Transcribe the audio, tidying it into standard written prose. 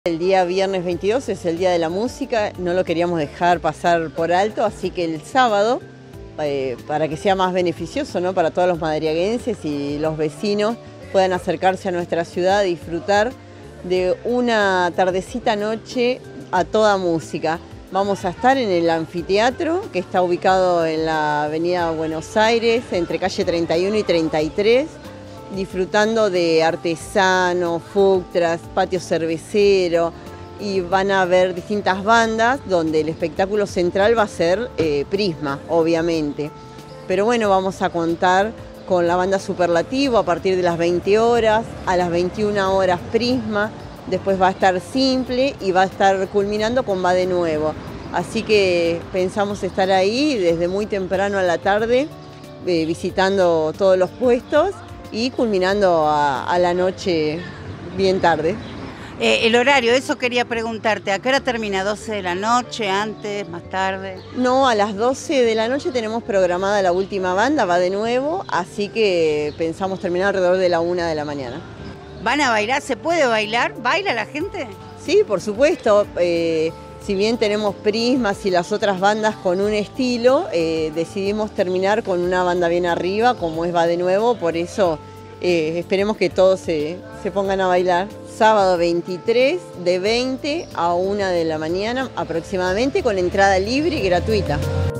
El día viernes 22 es el Día de la Música, no lo queríamos dejar pasar por alto, así que el sábado, para que sea más beneficioso, ¿no?, para todos los madriaguenses y los vecinos puedan acercarse a nuestra ciudad, disfrutar de una tardecita noche a toda música. Vamos a estar en el anfiteatro, que está ubicado en la avenida Buenos Aires, entre calle 31 y 33, disfrutando de artesanos, food trucks, patio cervecero, y van a haber distintas bandas donde el espectáculo central va a ser Prisma, obviamente. Pero bueno, vamos a contar con la banda Superlativo a partir de las 20 horas, a las 21 horas Prisma, después va a estar Simple y va a estar culminando con Va de Nuevo. Así que pensamos estar ahí desde muy temprano a la tarde, visitando todos los puestos y culminando a la noche bien tarde. El horario, eso quería preguntarte, ¿a qué hora termina? ¿12 de la noche, antes, más tarde? No, a las 12 de la noche tenemos programada la última banda, Va de Nuevo, así que pensamos terminar alrededor de la 1 de la mañana. ¿Van a bailar? ¿Se puede bailar? ¿Baila la gente? Sí, por supuesto. Si bien tenemos Prismas y las otras bandas con un estilo, decidimos terminar con una banda bien arriba, como es Va de Nuevo, por eso esperemos que todos se pongan a bailar. Sábado 23 de 20 a 1 de la mañana aproximadamente, con entrada libre y gratuita.